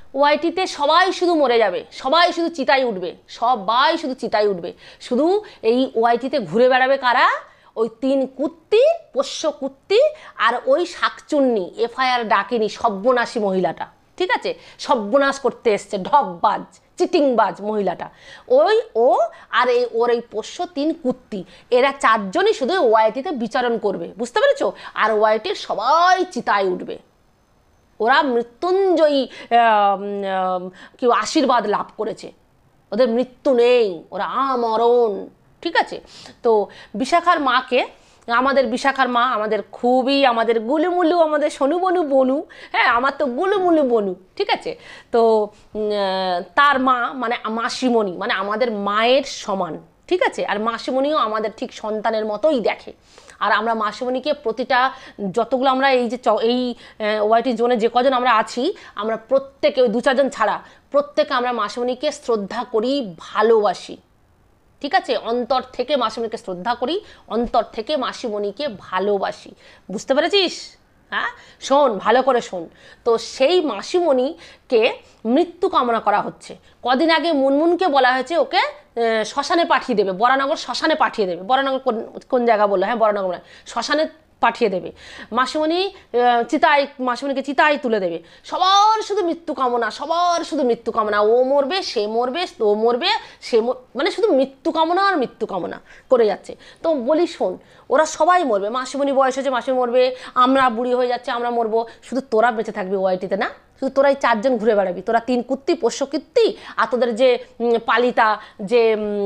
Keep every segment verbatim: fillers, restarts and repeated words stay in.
ওয়াইটিতে সবাই শুধু মরে যাবে, সবাই শুধু চিতায় উঠবে, সবাই শুধু চিতায় উঠবে। শুধু এই ওয়াইটিতে ঘুরে বেড়াবে কারা? ওই তিন কুত্তি, পোষ্য কুত্তি আর ওই শাকচুন্নি, এফআইআর ডাকেনি সর্বনাশী মহিলাটা, ঠিক আছে? সর্বনাশ করতে এসছে, ঢপবাজ চিটিংবাজ মহিলাটা, ওই ও আর এই ওর এই পোষ্য তিন কুত্তি, এরা চারজনই শুধু ওয়াইটিতে বিচারণ করবে, বুঝতে পেরেছো? আর ওয়াইটির সবাই চিতায় উঠবে। ওরা মৃত্যুঞ্জয়ী কি আশীর্বাদ লাভ করেছে, ওদের মৃত্যু নেই, ওরা আমরণ, ঠিক আছে? তো বিশাখার মাকে, আমাদের বিশাখার মা আমাদের খুবই, আমাদের গুলুমুলু, আমাদের সোনু বনু বনু, হ্যাঁ আমার তো গুলুমুলু বনু, ঠিক আছে? তো তার মা মানে মাসিমণি, মানে আমাদের মায়ের সমান, ঠিক আছে? আর মাসিমণিও আমাদের ঠিক সন্তানের মতোই দেখে। আর আমরা মাসিমণিকে প্রতিটা, যতগুলো আমরা এই যে এই ওয়াইটি জোনে যে কজন আমরা আছি, আমরা প্রত্যেকে, ওই দু চারজন ছাড়া প্রত্যেকে আমরা মাসিমণিকে শ্রদ্ধা করি, ভালোবাসি, ঠিক আছে? অন্তর থেকে মাসিমণিকে শ্রদ্ধা করি, অন্তর থেকে মাসিমণিকে ভালোবাসি, বুঝতে পেরেছিস? হ্যাঁ শোন, ভালো করে শোন। তো সেই মাসিমণিকে মৃত্যু কামনা করা হচ্ছে। কদিন আগে মুনমুনকে বলা হয়েছে ওকে শ্মশানে পাঠিয়ে দেবে, বরানগর শ্মশানে পাঠিয়ে দেবে। বরানগর কোন জায়গা বললো? হ্যাঁ বরানগর, শ্মশানে পাঠিয়ে দেবে। মাসিমণি চিতায়, মাসিমণিকে চিতায় তুলে দেবে। সবার শুধু মৃত্যু কামনা, সবার শুধু মৃত্যু কামনা, ও মরবে, সে মরবে, ও মরবে, সে মানে শুধু মৃত্যু কামনা আর মৃত্যু কামনা করে যাচ্ছে। তো বলি শোন, ওরা সবাই মরবে, মাসিমণি বয়স হয়েছে, মাসিমণি মরবে, আমরা বুড়ি হয়ে যাচ্ছে, আমরা মরবো, শুধু তোরা বেঁচে থাকবি ওয়াইটিতে না, শুধু তোরাই চারজন ঘুরে বেড়াবি, তোরা তিন কুত্তি, পোষ্য কীর্তি, আর তোদের যে পালিতা, যে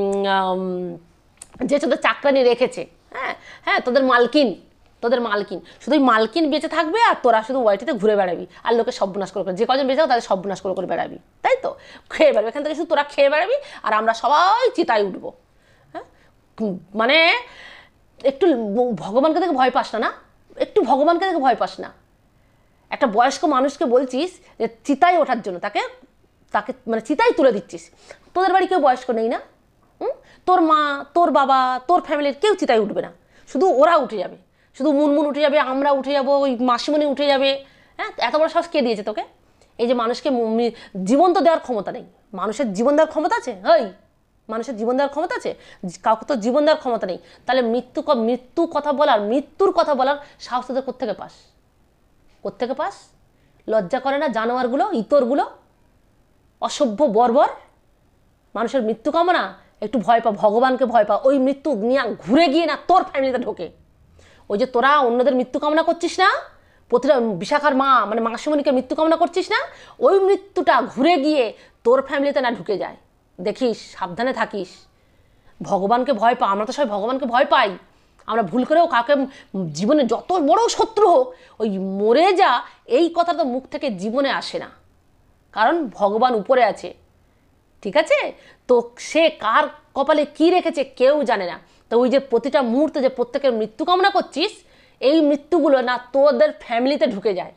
যে তোদের চাকরানি রেখেছে, হ্যাঁ হ্যাঁ তোদের মালকিন, তোদের মালকিন, শুধু মালকিন বেঁচে থাকবে আর তোরা শুধু ওয়াইটিতে ঘুরে বেড়াবি আর লোকে সর্বনাশ করে, যে কজন বেঁচে থাকবে তাদের সর্বনাশ করে করে বেড়াবি, তাই তো? খেয়ে বেড়াবি, এখান থেকে শুধু তোরা খেয়ে বেড়াবি আর আমরা সবাই চিতায় উঠবো। হ্যাঁ মানে একটু ভগবানকে দেখে ভয় পাস না? না একটু ভগবানকে দেখে ভয় পাস না? একটা বয়স্ক মানুষকে বলছিস যে চিতায় ওঠার জন্য, তাকে তাকে মানে চিতায় তুলে দিচ্ছিস। তোদের বাড়ি কেউ বয়স্ক নেই না? তোর মা, তোর বাবা, তোর ফ্যামিলির কেউ চিতায় উঠবে না, শুধু ওরা উঠে যাবে, শুধু মুনমুন উঠে যাবে, আমরা উঠে যাবো, ওই মাসিমণি উঠে যাবে। হ্যাঁ এত বড় সাহস কে দিয়েছে তোকে? এই যে মানুষকে জীবন তো দেওয়ার ক্ষমতা নেই, মানুষের জীবন দেওয়ার ক্ষমতা আছে? ওই মানুষের জীবন দেওয়ার ক্ষমতা আছে? কাউকে তো জীবন দেওয়ার ক্ষমতা নেই, তাহলে মৃত্যু মৃত্যু কথা বলার, মৃত্যুর কথা বলার সাহস তোদের কোত্থেকে পাস? কোত্থেকে পাস? লজ্জা করে না জানোয়ারগুলো, ইতরগুলো, অসভ্য বর্বর? মানুষের মৃত্যু কামনা, একটু ভয় পা, ভগবানকে ভয় পা। ওই মৃত্যু নিয়ে ঘুরে গিয়ে না তোর ফ্যামিলিতে ঢোকে। ওই যে তোরা অন্যদের মৃত্যু কামনা করছিস না, প্রতিটা বিশাখার মা মানে মাসিমণিকে মৃত্যু কামনা করছিস না, ওই মৃত্যুটা ঘুরে গিয়ে তোর ফ্যামিলিতে না ঢুকে যায়, দেখিস, সাবধানে থাকিস। ভগবানকে ভয় পা। আমরা তো সবাই ভগবানকে ভয় পাই, আমরা ভুল করেও কাকে জীবনে যত বড় শত্রু হোক, ওই মরে যা এই কথা তো মুখ থেকে জীবনে আসে না, কারণ ভগবান উপরে আছে, ঠিক আছে? তো সে কার কপালে কি রেখেছে কেউ জানে না। তো ওই যে প্রতিটা মুহূর্তে যে প্রত্যেকের মৃত্যু কামনা করছিস, এই মৃত্যুগুলো না তোদের ফ্যামিলিতে ঢুকে যায়।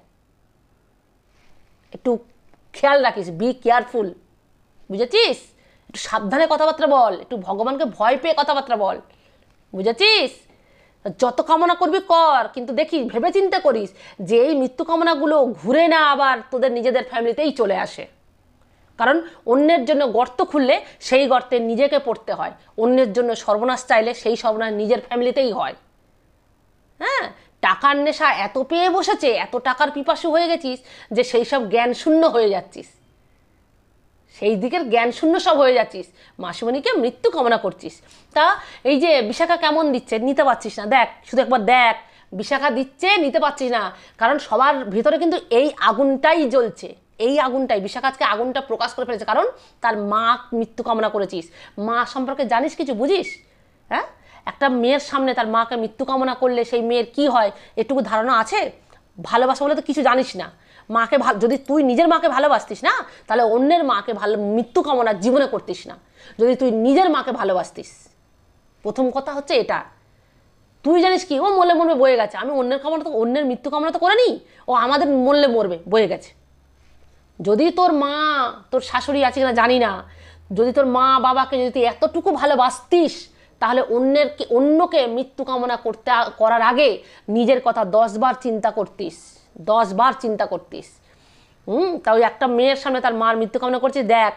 একটু খেয়াল রাখিস, বি কেয়ারফুল, বুঝেছিস? একটু সাবধানে কথাবার্তা বল, একটু ভগবানকে ভয় পেয়ে কথাবার্তা বল, বুঝেছিস? যত কামনা করবি কর, কিন্তু দেখিস, ভেবে চিন্তা করিস যে এই মৃত্যু কামনাগুলো ঘুরে না আবার তোদের নিজেদের ফ্যামিলিতেই চলে আসে। কারণ অন্যের জন্য গর্ত খুললে সেই গর্তে নিজেকে পড়তে হয়, অন্যের জন্য সর্বনাশ চাইলে সেই সর্বনাশ নিজের ফ্যামিলিতেই হয়। হ্যাঁ টাকার নেশা এত পেয়ে বসেছে, এত টাকার পিপাসু হয়ে গেছিস যে সেই সব জ্ঞান শূন্য হয়ে যাচ্ছিস, সেই দিকের জ্ঞান শূন্য সব হয়ে যাচ্ছিস, মাসিমণিকে মৃত্যু কামনা করছিস। তা এই যে বিশাখা কেমন দিচ্ছে, নিতে পারছিস না, দেখ শুধু একবার দেখ, বিশাখা দিচ্ছে, নিতে পারছিস না, কারণ সবার ভিতরে কিন্তু এই আগুনটাই জ্বলছে, এই আগুনটাই। বিশাখা আজকে আগুনটা প্রকাশ করে ফেলেছে, কারণ তার মা মৃত্যু কামনা করেছিস। মা সম্পর্কে জানিস কিছু, বুঝিস? হ্যাঁ একটা মেয়ের সামনে তার মাকে মৃত্যু কামনা করলে সেই মেয়ের কি হয় এটুকু ধারণা আছে? ভালোবাসা বলে তো কিছু জানিস না। মাকে যদি তুই নিজের মাকে ভালোবাসতিস না, তাহলে অন্যের মাকে ভালো মৃত্যু কামনা জীবনে করতিস না। যদি তুই নিজের মাকে ভালোবাসতিস, প্রথম কথা হচ্ছে এটা। তুই জানিস কি, ও মরলে মরবে, বয়ে গেছে, আমি অন্যের কামনা তো, অন্যের মৃত্যু কামনা তো করে নি, ও আমাদের মরলে মরবে, বয়ে গেছে। যদি তোর মা, তোর শাশুড়ি আছে কিনা জানি না, যদি তোর মা বাবাকে যদি তুই এতটুকু ভালোবাসতিস, তাহলে অন্যের অন্যকে মৃত্যু কামনা করতে করার আগে নিজের কথা দশ বার চিন্তা করতিস, দশ বার চিন্তা করতিস। হুম, তা ওই একটা মেয়ের সামনে তার মার মৃত্যু কামনা করছে। দেখ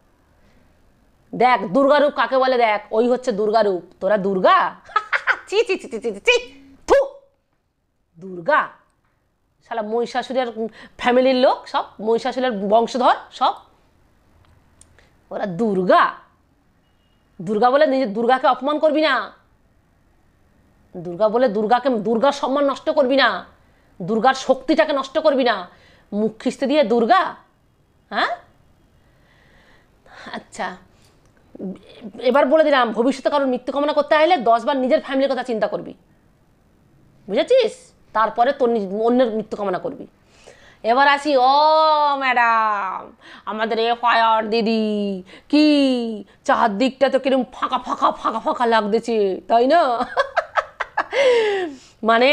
দেখ দুর্গারূপ কাকে বলে, দেখ ওই হচ্ছে দুর্গারূপ। তোরা দুর্গা? চি চি চি চি চি থু, দুর্গা শালা মহিষাসুরের ফ্যামিলির লোক, সব মহিষাসুরের বংশধর সব, ওরা দুর্গা। দুর্গা বলে নিজের দুর্গাকে অপমান করবি না, দুর্গা বলে দুর্গাকে, দুর্গার সম্মান নষ্ট করবি না, দুর্গার শক্তিটাকে নষ্ট করবি না, মুখ খিস্তে দিয়ে দুর্গা। হ্যাঁ, আচ্ছা এবার বলে দিলাম, ভবিষ্যতে কারোর মৃত্যু কামনা করতে আসলে দশবার নিজের ফ্যামিলির কথা চিন্তা করবি, বুঝেছিস? তারপরে তোর অন্যের মৃত্যু কামনা করবি। এবার আসি, ও ম্যাডাম আমাদের এফআইআর দিদি, কি চারদিকটা তো কিরকম ফাঁকা ফাঁকা ফাঁকা ফাঁকা লাগতেছে, তাই না? মানে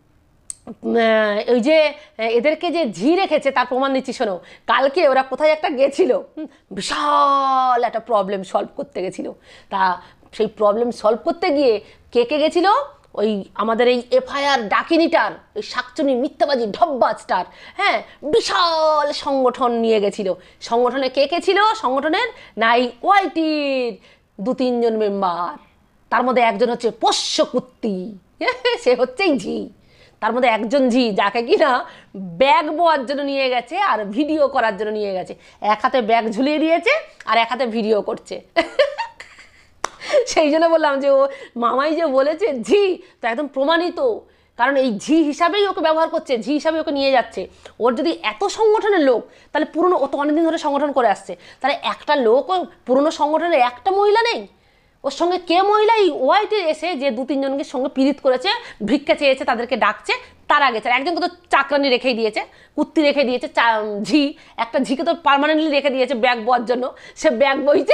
ওই যে এদেরকে যে ঝি রেখেছে তার প্রমাণ দিচ্ছি, শোনো। কালকে ওরা কোথায় একটা গেছিল, বিশাল একটা প্রবলেম সলভ করতে গেছিল। তা সেই প্রবলেম সলভ করতে গিয়ে কে কে গেছিল? ওই আমাদের এই এফআইআর ডাকিনিটার, ওই শাকচুনি মিথ্যাবাজি ঢব্বাজটার, হ্যাঁ, বিশাল সংগঠন নিয়ে গেছিল। সংগঠনে কে কে ছিল? সংগঠনের নাই ওয়াইটির দু তিনজন মেম্বার, তার মধ্যে একজন হচ্ছে পোষ্যকুত্তি, সে হচ্ছেই ঝি। তার মধ্যে একজন ঝি যাকে কিনা ব্যাগ বোয়ার জন্য নিয়ে গেছে আর ভিডিও করার জন্য নিয়ে গেছে। এক হাতে ব্যাগ ঝুলিয়ে দিয়েছে আর এক হাতে ভিডিও করছে। সেই জন্য বললাম যে ও মামাই যে বলেছে ঝি, তো একদম প্রমাণিত। কারণ এই ঝি হিসাবেই ওকে ব্যবহার করছে, ঝি হিসাবে ওকে নিয়ে যাচ্ছে। ওর যদি এত সংগঠনের লোক, তাহলে পুরনো, ও তো অনেকদিন ধরে সংগঠন করে আসছে, তাহলে একটা লোক, ও পুরনো সংগঠনের একটা মহিলা নেই ওর সঙ্গে? কে মহিলা এই ওয়াইটে এসে যে দু তিনজনকে সঙ্গে পীড়িত করেছে, ভিক্ষা চেয়েছে, তাদেরকে ডাকছে, তার আগে একজনকে তো চাকরানি রেখেই দিয়েছে, কুত্তি রেখে দিয়েছে, ঝি একটা ঝিকে তো পার্মানেন্টলি রেখে দিয়েছে ব্যাগ বওয়ার জন্য, সে ব্যাগ বইছে।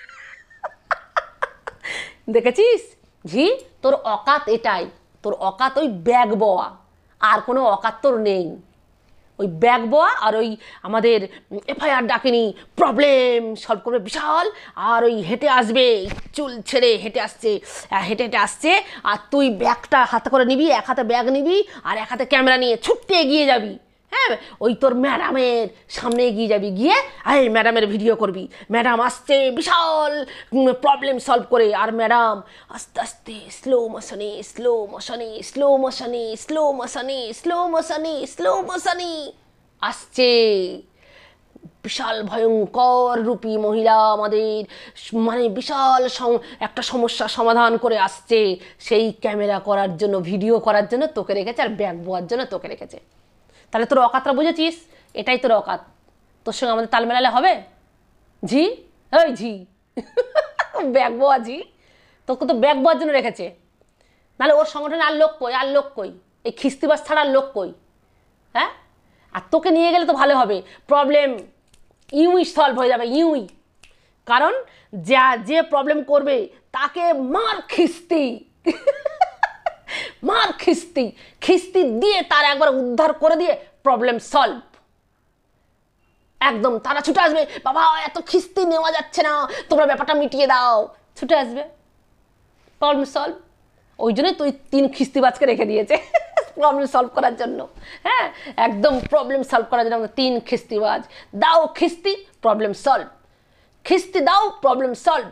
দেখেছিস ঝি, তোর অকাত এটাই, তোর অকাত ওই ব্যাগ বওয়া, আর কোনো অকাত তোর নেই। ওই ব্যাগ বওয়া আর ওই আমাদের এফআইআর ডাকেনি প্রবলেম সলভ করবে বিশাল, আর ওই হেঁটে আসবে, চুল ছেড়ে হেঁটে আসছে, হেঁটে হেঁটে আসছে, আর তুই ব্যাগটা হাতে করে নিবি, এক হাতে ব্যাগ নিবি আর এক হাতে ক্যামেরা নিয়ে ছুটতে এগিয়ে যাবি। হ্যাঁ, ওই তোর ম্যাডামের সামনে এগিয়ে যাবি, গিয়ে আরে ম্যাডামের ভিডিও করবি, ম্যাডাম আসছে বিশাল প্রবলেম সলভ করে, আর ম্যাডাম আস্তে আস্তে স্লো মোশনে স্লো মোশনে স্লো মোশনে স্লো মোশনে স্লো মোশনে স্লো মোশনে আসছে। বিশাল ভয়ঙ্কর রূপী মহিলা আমাদের মানে বিশাল একটা সমস্যা সমাধান করে আসছে। সেই ক্যামেরা করার জন্য, ভিডিও করার জন্য তোকে রেখেছে, আর ব্যাগ বোয়ার জন্য তোকে রেখেছে। তাহলে তোর অকাতটা বুঝেছিস? এটাই তোর অকাত। তোর সঙ্গে আমাদের তাল মেলালে হবে? ঝি, ওই ঝি ব্যাগ বোয়া ঝি, তোকে তো ব্যাগ বোয়ার জন্য রেখেছে, নাহলে ওর সংগঠনে আর লোক কই, আর লোক কই, এই খিস্তিবাস ছাড়া আর লোক কই? হ্যাঁ, আর তোকে নিয়ে গেলে তো ভালো হবে, প্রবলেম ইউই সলভ হয়ে যাবে, ইউই। কারণ যা যে প্রবলেম করবে তাকে মার খিস্তি, মার খিস্তি, খিস্তি দিয়ে তার একবার উদ্ধার করে দিয়ে প্রবলেম সলভ। একদম তারা ছুটে আসবে, বাবা এত খিস্তি নেওয়া যাচ্ছে না, তোমরা ব্যাপারটা মিটিয়ে দাও, ছুটে আসবে, প্রবলেম সলভ। ওই জন্যই তুই তিন খিস্তিবাজকে রেখে দিয়েছে প্রবলেম সলভ করার জন্য। হ্যাঁ, একদম প্রবলেম সলভ করার জন্য তিন খিস্তিবাজ। দাও খিস্তি, প্রবলেম সলভ, খিস্তি দাও, প্রবলেম সলভ।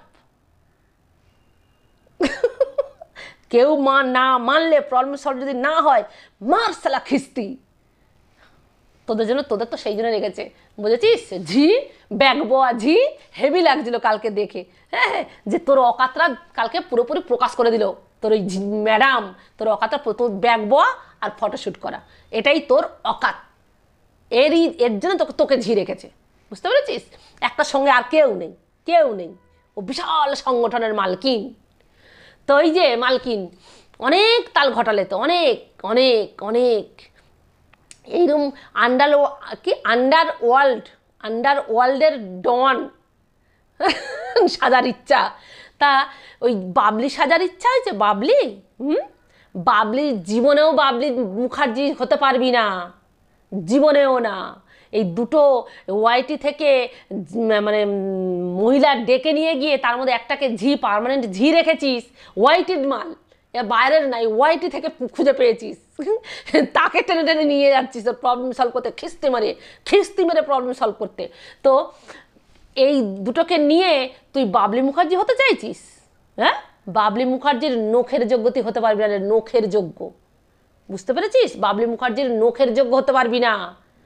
কেউ মা না মানলে, প্রবলেম সলভ যদি না হয়, মার সালা খিস্তি। তোদের জন্য, তোদের তো সেই জন্য রেখেছে, বুঝেছিস? ঝি, ব্যাগ বোয়া ঝি, হেভি লাগছিল কালকে দেখে। হ্যাঁ, যে তোর অকাতরা কালকে পুরোপুরি প্রকাশ করে দিল। তোর ওই ম্যাডাম, তোর অকাতরা, তোর ব্যাগ বোয়া আর ফটোশ্যুট করা, এটাই তোর অকাত। এরই এর জন্য তোকে তোকে ঝি রেখেছে, বুঝতে পেরেছিস? একটা সঙ্গে আর কেউ নেই, কেউ নেই। ও বিশাল সংগঠনের মালকিন। তো ওই যে মালকিন অনেক তাল ঘটালে, তো অনেক অনেক অনেক এইরকম আন্ডার কি আন্ডার ওয়ার্ল্ড আন্ডার ওয়ার্ল্ডের ডন সাজার ইচ্ছা। তা ওই বাবলি সাজার ইচ্ছা হয়েছে, বাবলি। হুম, বাবলি জীবনেও বাবলি মুখার্জি হতে পারবি না, জীবনেও না। এই দুটো ওয়াইটি থেকে মানে মহিলা ডেকে নিয়ে গিয়ে তার মধ্যে একটাকে ঝি, পার্মানেন্ট ঝি রেখেছিস, ওয়াইটির মাল। এ বাইরের নাই, ওয়াইটি থেকে খুঁজে পেয়েছিস, তাকে টেনে টেনে নিয়ে যাচ্ছিস তোর প্রবলেম সলভ করতে, খিস্তি মারে খিস্তি মেরে প্রবলেম সলভ করতে। তো এই দুটোকে নিয়ে তুই বাবলি মুখার্জি হতে চাইছিস? হ্যাঁ, বাবলি মুখার্জির নখের যোগ্য তুই হতে পারবি না, নখের যোগ্য, বুঝতে পেরেছিস? বাবলি মুখার্জির নখের যোগ্য হতে পারবি না,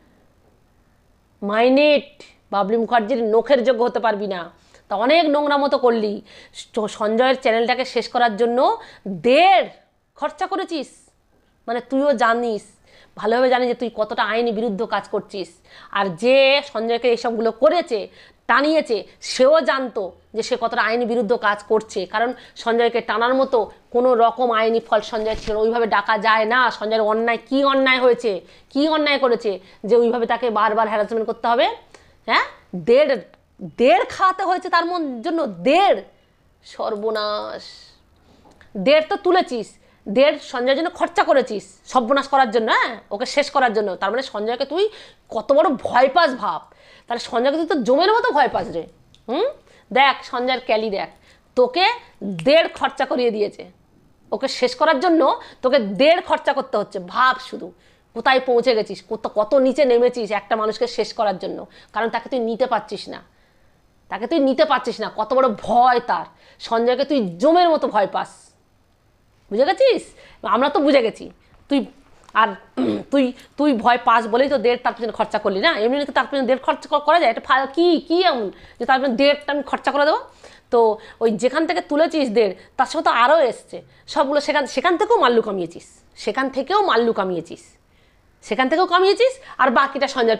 মাইনেট, বাবলি মুখার্জির নখের যোগ্য হতে পারবি না। তা অনেক নোংরা মতো করলি, সঞ্জয়ের চ্যানেলটাকে শেষ করার জন্য দেড় খরচা করেছিস, মানে তুইও জানিস, ভালোভাবে জানিস যে তুই কতটা আইনি বিরুদ্ধ কাজ করছিস। আর যে সঞ্জয়কে এইসবগুলো করেছে, টানিয়েছে, সেও জানতো যে সে কতটা আইনি বিরুদ্ধ কাজ করছে, কারণ সঞ্জয়কে টানার মতো কোনো রকম আইনি ফল সঞ্জয় ছিল, ওইভাবে ডাকা যায় না। সঞ্জয়ের অন্যায় কী অন্যায় হয়েছে, কী অন্যায় করেছে যে ওইভাবে তাকে বারবার হ্যারাসমেন্ট করতে হবে? হ্যাঁ, দেড় দেড় খাওয়াতে হয়েছে তার মন জন্য, দেড়, সর্বনাশ। দেড় তো তুলেছিস, দেড় সঞ্জয়ের জন্য খরচা করেছিস সর্বনাশ করার জন্য, হ্যাঁ, ওকে শেষ করার জন্য। তার মানে সঞ্জয়কে তুই কত বড় ভয় পাস ভাব, তাহলে সঞ্জয়কে তুই তো জমের মতো ভয় পাস রে। হুম, দেখ সঞ্জয়ের ক্যালি দেখ, তোকে দেড় খরচা করিয়ে দিয়েছে ওকে শেষ করার জন্য, তোকে দেড় খরচা করতে হচ্ছে। ভাব শুধু কোথায় পৌঁছে গেছিস, কত কত নিচে নেমেছিস একটা মানুষকে শেষ করার জন্য, কারণ তাকে তুই নিতে পারছিস না, তাকে তুই নিতে পারছিস না, কত বড় ভয় তার। সঞ্জয়কে তুই জমের মতো ভয় পাস, বুঝে গেছিস? আমরা তো বুঝে গেছি তুই, আর তুই তুই ভয় পাস বলেই তো দেড় তার পিছনে খরচা করলি না, এমনি তার পিছনে দেড় খরচা করা যায়? এটা কি কি এমন যে তার পিছনে দেড়টা আমি খরচা করে দেবো? তো ওই যেখান থেকে তুলেছিস দেড়, তার সঙ্গে তো আরও এসছে সবগুলো, সেখান সেখান থেকেও মাল্লু কামিয়েছিস, সেখান থেকেও মাল্লু কামিয়েছিস, সেখান থেকেও কামিয়েছিস, আর বাকিটা সঞ্জয়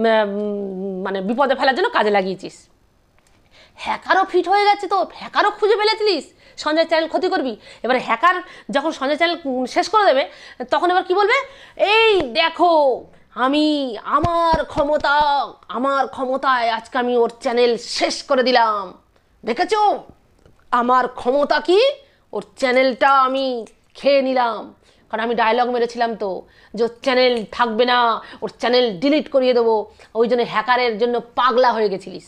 মানে বিপদে ফেলার জন্য কাজে লাগিয়েছিস। হ্যাকারও ফিট হয়ে গেছে তো, হ্যাকারও খুঁজে ফেলেছিলিস সঞ্জয় চ্যানেল ক্ষতি করবি। এবার হ্যাকার যখন সঞ্জয় চ্যানেল শেষ করে দেবে, তখন এবার কি বলবে? এই দেখো আমি, আমার ক্ষমতা, আমার ক্ষমতায় আজকে আমি ওর চ্যানেল শেষ করে দিলাম, দেখেছো আমার ক্ষমতা কি, ওর চ্যানেলটা আমি খেয়ে নিলাম। কারণ আমি ডায়লগ মেরেছিলাম তো যে ওর চ্যানেল থাকবে না, ওর চ্যানেল ডিলিট করিয়ে দেবো, ওই জন্য হ্যাকারের জন্য পাগলা হয়ে গেছিলিস।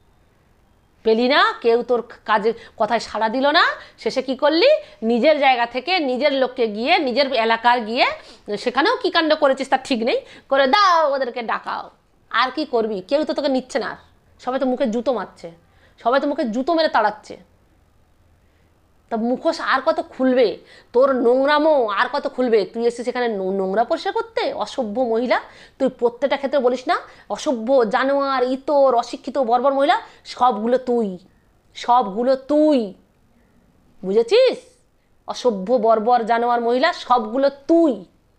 পেলি না, কেউ তোর কাজে কথায় সাড়া দিল না, শেষে কি করলি? নিজের জায়গা থেকে নিজের লোককে গিয়ে, নিজের এলাকার গিয়ে, সেখানেও কী কাণ্ড করেছিস তার ঠিক নেই, করে দাও ওদেরকে ডাকাও। আর কি করবি? কেউ তো তোকে নিচ্ছে না, সবাই তো মুখে জুতো মারছে, সবাই তো মুখে জুতো মেরে তাড়াচ্ছে। তা মুখোশ আর কত খুলবে তোর, নোংরামো আর কত খুলবে? তুই এসে সেখানে নোংরা পরিষ্কার করতে, অসভ্য মহিলা। তুই প্রত্যেকটা ক্ষেত্রে বলিস না অসভ্য, জানোয়ার, ইতর, অশিক্ষিত, বর্বর মহিলা, সবগুলো তুই, সবগুলো তুই, বুঝেছিস? অসভ্য, বর্বর, জানোয়ার মহিলা সবগুলো তুই।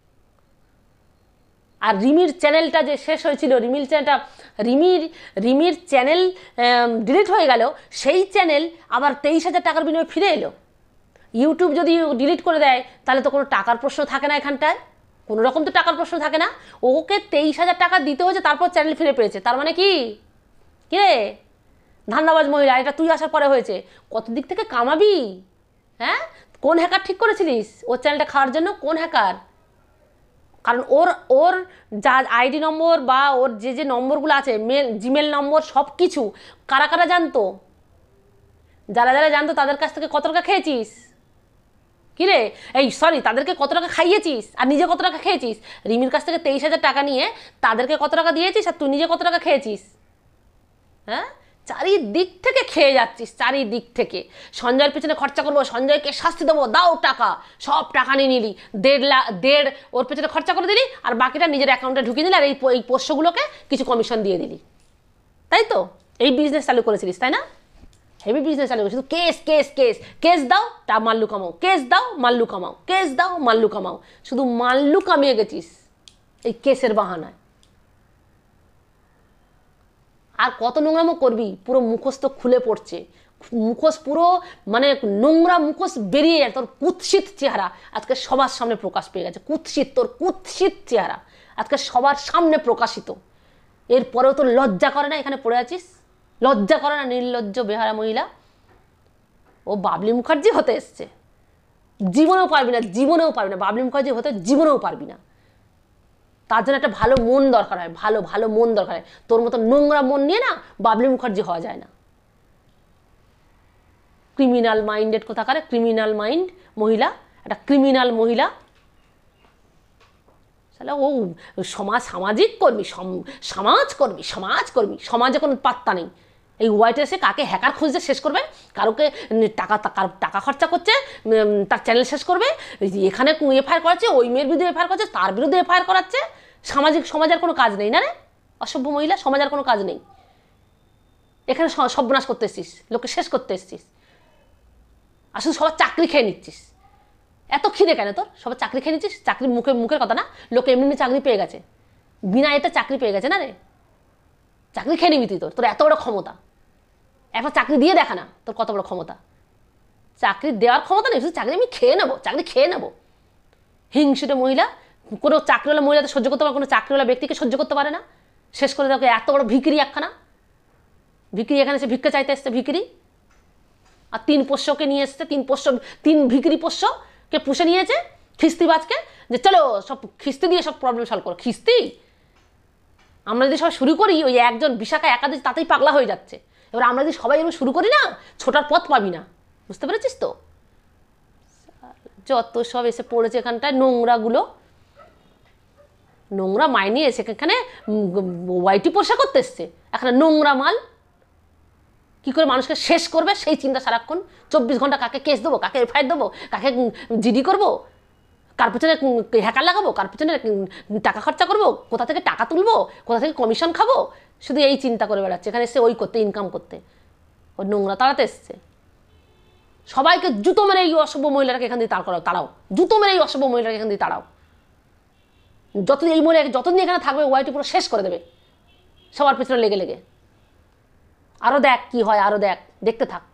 আর রিমির চ্যানেলটা যে শেষ হয়েছিল, রিমির চ্যানেলটা, রিমির রিমির চ্যানেল ডিলিট হয়ে গেল, সেই চ্যানেল আবার তেইশ হাজার টাকার বিনিময়ে ফিরে এলো। ইউটিউব যদি ডিলিট করে দেয় তাহলে তো কোনো টাকার প্রশ্ন থাকে না, এখানটায় কোনো রকম তো টাকার প্রশ্ন থাকে না। ওকে তেইশ হাজার টাকা দিতে হয়েছে, তারপর চ্যানেল ফিরে পেয়েছে। তার মানে কি কি রে ধান্দাবাজ মহিলা, এটা তুই আসার পরে হয়েছে। কত দিক থেকে কামাবি? হ্যাঁ, কোন হ্যাকার ঠিক করেছিলিস ওর চ্যানেলটা খাওয়ার জন্য? কোন হ্যাকার? কারণ ওর ওর যা আইডি নম্বর বা ওর যে যে নম্বরগুলো আছে, মেল, জিমেল নম্বর, সব কিছু কারা কারা জানতো? যারা যারা জানতো তাদের কাছ থেকে কত টাকা খেয়েছিস? কিরে, এই সরি, তাদেরকে কত টাকা খাইয়েছিস আর নিজে কত টাকা খেয়েছিস? রিমির কাছ থেকে তেইশ হাজার টাকা নিয়ে তাদেরকে কত টাকা দিয়েছিস আর তুই নিজে কত টাকা খেয়েছিস? হ্যাঁ, চারিদিক থেকে খেয়ে যাচ্ছিস, চারিদিক থেকে। সঞ্জয়ের পেছনে খরচা করবো, সঞ্জয়কে শাস্তি দেবো, দাও টাকা, সব টাকা নিয়ে নিলি, দেড় লাখ দেড় ওর পেছনে খরচা করে দিলি, আর বাকিটা নিজের অ্যাকাউন্টে ঢুকিয়ে দিলি, আর এই এই পোষ্যগুলোকে কিছু কমিশন দিয়ে দিলি, তাই তো? এই বিজনেস চালু করেছিলিস, তাই না? হেভি বিজনেস চালু করেছিস। শুধু কেস কেস কেস কেস দাও, তা মাল্লু কামাও, কেস দাও মাল্লু কামাও, কেস দাও মাল্লু কামাও, শুধু মাল্লু কামিয়ে গেছিস এই কেসের বাহানায়। আর কত নোংরামো করবি? পুরো মুখোশ তো খুলে পড়ছে, মুখোশ পুরো মানে নোংরা মুখোশ বেরিয়ে যায়। তোর কুৎসিত চেহারা আজকে সবার সামনে প্রকাশ পেয়ে গেছে, কুৎসিত, তোর কুৎসিত চেহারা আজকে সবার সামনে প্রকাশিত। এরপরেও তোর লজ্জা করে না এখানে পড়ে আছিস? লজ্জা করে না? নির্লজ্জ বেহারা মহিলা। ও বাবলি মুখার্জি হতে এসছে, জীবনেও পারবি না, জীবনেও পারবি না বাবলি মুখার্জি হতে, জীবনেও পারবি না। তার জন্য একটা ভালো মন দরকার হয়, ভালো ভালো মন দরকার হয়। তোর মতো নোংরা মন নিয়ে না বাবলি মুখার্জি হওয়া যায় না। ক্রিমিনাল মাইন্ডেড কোথাকারে, ক্রিমিনাল মাইন্ড মহিলা, একটা ক্রিমিনাল মহিলা, তাহলে ও সমাজ সামাজিক কর্মী, সমাজকর্মী সমাজকর্মী সমাজে কোনো পাত্তা নেই। এই ওয়াইটি এসে কাকে হ্যাকার খুঁজতে শেষ করবে, কারোকে টাকা টাকা খরচা করছে তার চ্যানেল শেষ করবে, এখানে এফআইআর করাচ্ছে, ওই মেয়ের বিরুদ্ধে এফআইআর করাচ্ছে, তার বিরুদ্ধে এফআইআর করাচ্ছে। সামাজিক সমাজের কোনো কাজ নেই না রে অসভ্য মহিলা, সমাজের কোনো কাজ নেই। এখানে সর্বনাশ করতে এসছিস, লোককে শেষ করতে এসছিস, আসলে সবার চাকরি খেয়ে নিচ্ছিস। এত খিদে কেন তোর, সবার চাকরি খেয়ে নিচ্ছিস? চাকরি মুখে মুখের কথা না, লোকে এমনি চাকরি পেয়ে গেছে, বিনা এতে চাকরি পেয়ে গেছে না রে, চাকরি খেয়ে নিবি তুই। তোর তোর এত বড় ক্ষমতা, একবার চাকরি দিয়ে দেখা না তোর কত বড় ক্ষমতা। চাকরি দেওয়ার ক্ষমতা নেই, শুধু চাকরি আমি খেয়ে নেবো, চাকরি খেয়ে নেবো। হিংসুটে মহিলা, কোনো চাকরিওয়ালা মহিলাতে সহ্য করতে পারে, কোনো চাকরিওয়ালা ব্যক্তিকে সহ্য করতে পারে না, শেষ করে দেখো এত বড় ভিকিরি একখানা। ভিকিরি এখানে এসে ভিক্ষা চাইতে এসছে ভিকিরি, আর তিন পোষ্যকে নিয়ে এসছে, তিন পোষ্য, তিন ভিকিরি পোষ্যকে পুষে নিয়েছে খিস্তিবাজকে, যে চলো সব খিস্তি দিয়ে সব প্রবলেম সলভ করো। খিস্তি আমরা যদি সবাই শুরু করি, ওই একজন বিশাখা একাদশ তাতেই পাগলা হয়ে যাচ্ছে। এবার আমরা যদি সবাই এরকম শুরু করি না, ছোটার পথ পাবি না, বুঝতে পেরেছিস তো? যত সব এসে পড়েছে এখানটায় নোংরাগুলো, নোংরা মাইনে এসে এখানে ওয়াইটি পোষা করতে এসছে, এখানে নোংরা মাল। কী করে মানুষকে শেষ করবে সেই চিন্তা সারাক্ষণ, চব্বিশ ঘন্টা কাকে কেস দেবো, কাকে এফআইআর দেবো, কাকে জিডি করবো, কার পেছনে হ্যাকার লাগাবো, কার পেছনে টাকা খরচা করবো, কোথা থেকে টাকা তুলবো, কোথা থেকে কমিশন খাবো, শুধু এই চিন্তা করে বেড়াচ্ছে। এখানে এসে ওই করতে, ইনকাম করতে, ওই নোংরা তাড়াতে এসছে। সবাইকে জুতো মেরে এই অসভ্য মহিলাটাকে এখান দিয়ে তাড় করাও, তাড়াও, জুতো মেরে এই অসভ্য মহিলাটাকে এখান দিয়ে তাড়াও। যতদিন এই মহিলা যতদিন এখানে থাকবে, ওয়াইটি পুরো শেষ করে দেবে সবার পেছনে লেগে লেগে। আরও দেখ কি হয়, আরও দেখ, দেখতে থাক।